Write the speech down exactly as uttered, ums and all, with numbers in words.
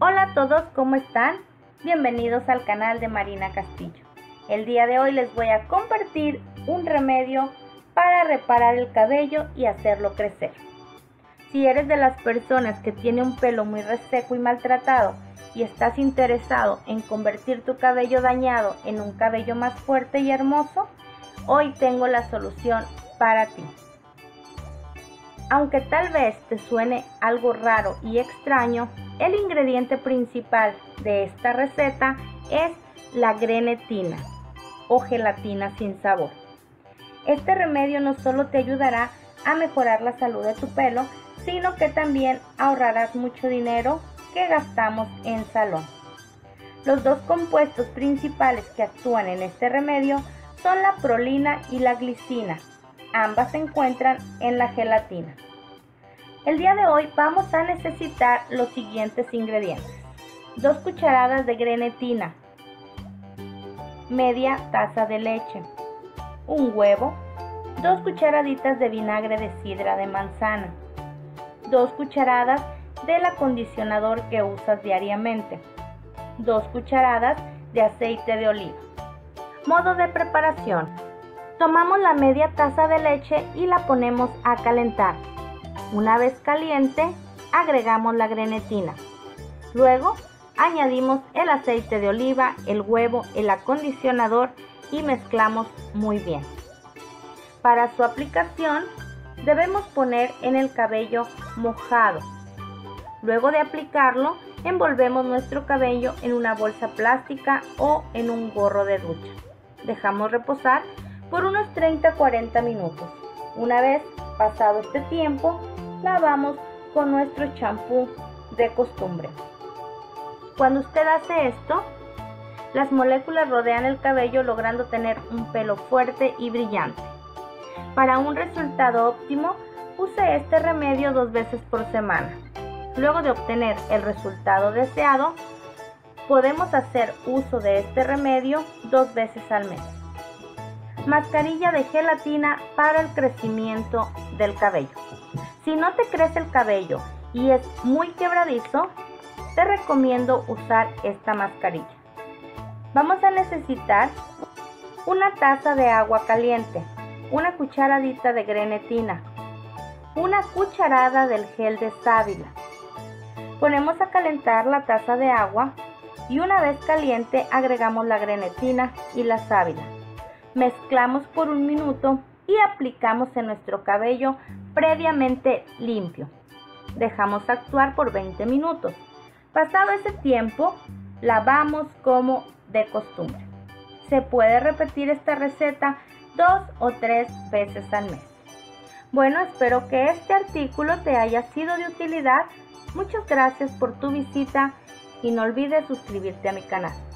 Hola a todos, ¿cómo están? Bienvenidos al canal de Marina Castillo. El día de hoy les voy a compartir un remedio para reparar el cabello y hacerlo crecer. Si eres de las personas que tiene un pelo muy reseco y maltratado y estás interesado en convertir tu cabello dañado en un cabello más fuerte y hermoso, hoy tengo la solución para ti. Aunque tal vez te suene algo raro y extraño, el ingrediente principal de esta receta es la grenetina o gelatina sin sabor. Este remedio no solo te ayudará a mejorar la salud de tu pelo, sino que también ahorrarás mucho dinero que gastamos en salón. Los dos compuestos principales que actúan en este remedio son la prolina y la glicina. Ambas se encuentran en la gelatina. El día de hoy vamos a necesitar los siguientes ingredientes: dos cucharadas de grenetina, media taza de leche, un huevo, dos cucharaditas de vinagre de sidra de manzana, dos cucharadas del acondicionador que usas diariamente, dos cucharadas de aceite de oliva. Modo de preparación: tomamos la media taza de leche y la ponemos a calentar. Una vez caliente, agregamos la grenetina. Luego, añadimos el aceite de oliva, el huevo, el acondicionador y mezclamos muy bien. Para su aplicación, debemos poner en el cabello mojado. Luego de aplicarlo, envolvemos nuestro cabello en una bolsa plástica o en un gorro de ducha. Dejamos reposar por unos treinta a cuarenta minutos. Una vez pasado este tiempo, lavamos con nuestro champú de costumbre. Cuando usted hace esto, las moléculas rodean el cabello logrando tener un pelo fuerte y brillante. Para un resultado óptimo, use este remedio dos veces por semana. Luego de obtener el resultado deseado, podemos hacer uso de este remedio dos veces al mes. Mascarilla de gelatina para el crecimiento del cabello. Si no te crece el cabello y es muy quebradizo, te recomiendo usar esta mascarilla. Vamos a necesitar una taza de agua caliente, una cucharadita de grenetina, una cucharada del gel de sábila. Ponemos a calentar la taza de agua y una vez caliente agregamos la grenetina y la sábila. Mezclamos por un minuto y aplicamos en nuestro cabello previamente limpio. Dejamos actuar por veinte minutos. Pasado ese tiempo, lavamos como de costumbre. Se puede repetir esta receta dos o tres veces al mes. Bueno, espero que este artículo te haya sido de utilidad. Muchas gracias por tu visita y no olvides suscribirte a mi canal.